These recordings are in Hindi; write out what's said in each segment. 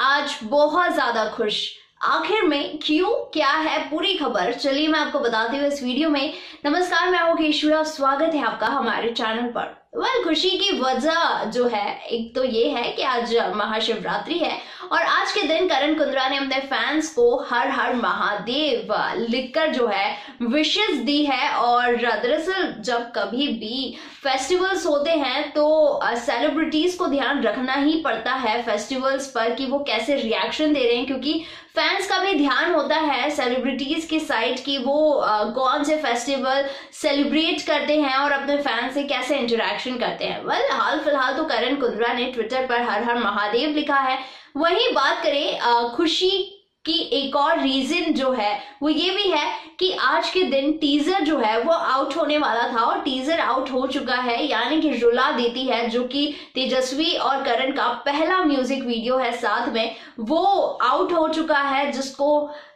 आज बहुत ज्यादा खुश। आखिर में क्यों, क्या है पूरी खबर, चलिए मैं आपको बताती हूँ इस वीडियो में। नमस्कार, मैं हूँ केशुरा, स्वागत है आपका हमारे चैनल पर। खुशी की वजह जो है एक तो ये है कि आज महाशिवरात्रि है और आज के दिन करण कुंद्रा ने अपने फैंस को हर हर महादेव लिखकर जो है विशेस दी है। और दरअसल जब कभी भी फेस्टिवल्स होते हैं तो सेलिब्रिटीज को ध्यान रखना ही पड़ता है फेस्टिवल्स पर कि वो कैसे रिएक्शन दे रहे हैं, क्योंकि फैंस का भी ध्यान होता है सेलिब्रिटीज की साइड की वो कौन से फेस्टिवल सेलिब्रेट करते हैं और अपने फैंस से कैसे इंटरेक्शन करते हैं। हाल फिलहाल तो करण कुंद्रा ने ट्विटर पर हर हर महादेव लिखा है। वहीं बात करें खुशी की एक और रीजन जो है वो ये भी है कि आज के दिन टीजर जो है वो आउट होने वाला था और टीजर आउट हो चुका है, यानी कि रुला देती है जो कि तेजस्वी और करण का पहला म्यूजिक वीडियो है, साथ में वो आउट हो चुका है, जिसको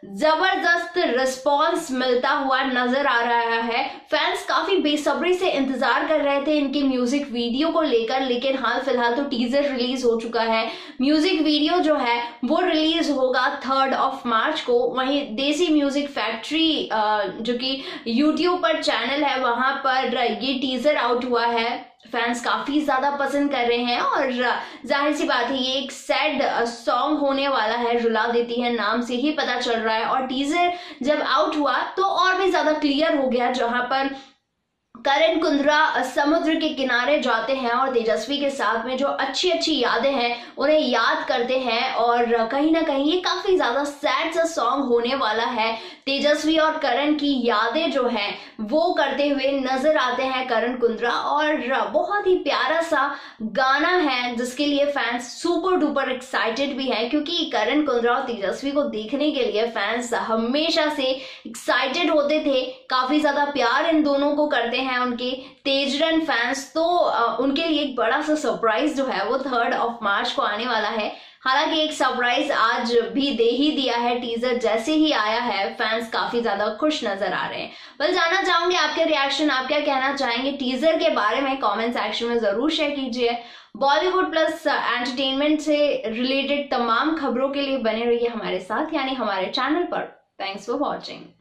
जबरदस्त रिस्पॉन्स मिलता हुआ नजर आ रहा है। फैंस काफी बेसब्री से इंतजार कर रहे थे इनके म्यूजिक वीडियो को लेकर, लेकिन हाल फिलहाल तो टीजर रिलीज हो चुका है। म्यूजिक वीडियो जो है वो रिलीज होगा 3 मार्च को। वहीं देसी म्यूजिक फैक्ट्री जो कि यूट्यूब पर चैनल है वहां पर ये टीजर आउट हुआ है। फैंस काफी ज्यादा पसंद कर रहे हैं और जाहिर सी बात है ये एक सैड सॉन्ग होने वाला है, रुला देती है नाम से ही पता चल रहा है। और टीजर जब आउट हुआ तो और भी ज्यादा क्लियर हो गया, जहां पर करण कुंद्रा समुद्र के किनारे जाते हैं और तेजस्वी के साथ में जो अच्छी अच्छी यादें हैं उन्हें याद करते हैं। और कहीं ना कहीं ये काफी ज्यादा सैड सा सॉन्ग होने वाला है। तेजस्वी और करण की यादें जो हैं वो करते हुए नजर आते हैं करण कुंद्रा, और बहुत ही प्यारा सा गाना है जिसके लिए फैंस सुपर डुपर एक्साइटेड भी है, क्योंकि करण कुंद्रा और तेजस्वी को देखने के लिए फैंस हमेशा से एक्साइटेड होते थे। काफी ज्यादा प्यार इन दोनों को करते हैं उनके तेजरन फैंस, तो उनके लिए एक बड़ा सा सरप्राइज जो है वो 3 मार्च को आने वाला है। हालांकि एक सरप्राइज आज भी दे ही दिया है, टीजर जैसे ही आया है फैंस काफी ज्यादा खुश नजर आ रहे हैं। जानना चाहूंगे आपके रिएक्शन, आप क्या कहना चाहेंगे टीजर के बारे में, कमेंट सेक्शन में जरूर शेयर कीजिए। बॉलीवुड प्लस एंटरटेनमेंट से रिलेटेड तमाम खबरों के लिए बने रहिए हमारे साथ, यानी हमारे चैनल पर। Thanks for watching.